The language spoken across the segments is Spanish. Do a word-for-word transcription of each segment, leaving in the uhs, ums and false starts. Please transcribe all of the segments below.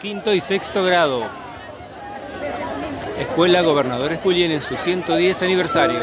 Quinto y sexto grado. Escuela Gobernador Esculién en su ciento diez aniversario.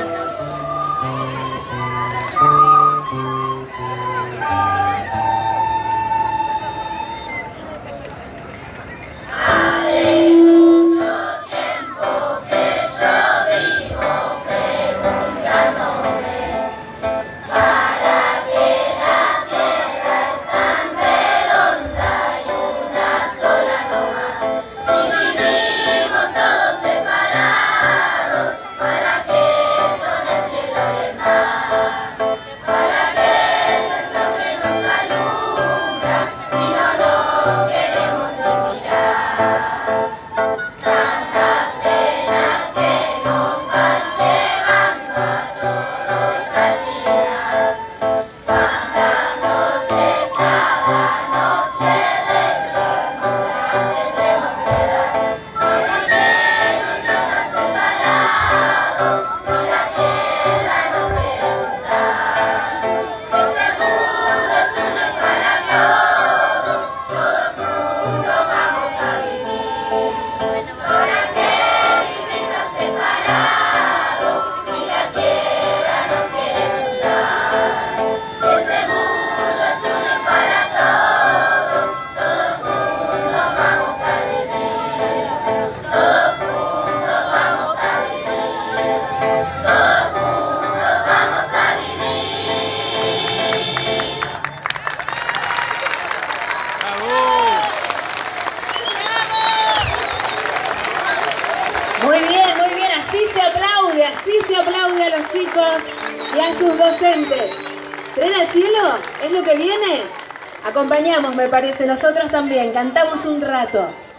Muy bien, muy bien, así se aplaude, así se aplaude a los chicos y a sus docentes. ¿Tren al cielo? ¿Es lo que viene? Acompañamos, me parece, nosotros también, cantamos un rato.